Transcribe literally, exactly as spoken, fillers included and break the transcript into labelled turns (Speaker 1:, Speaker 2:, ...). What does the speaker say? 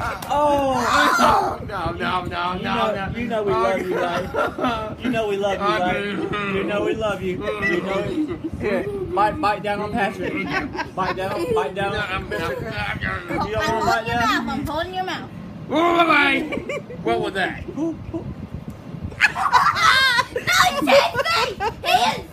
Speaker 1: Oh!
Speaker 2: No, no, no,
Speaker 1: You
Speaker 2: no,
Speaker 1: know,
Speaker 2: no.
Speaker 1: you know we love you, right? You know we love you, right? You know we love you. You know it. Here, bite, bite down on Patrick. Bite down, bite down on Patrick. You don't want to bite down?
Speaker 3: I'm holding your mouth.
Speaker 2: What was that?
Speaker 1: Who, who?
Speaker 3: No, he chased me! He is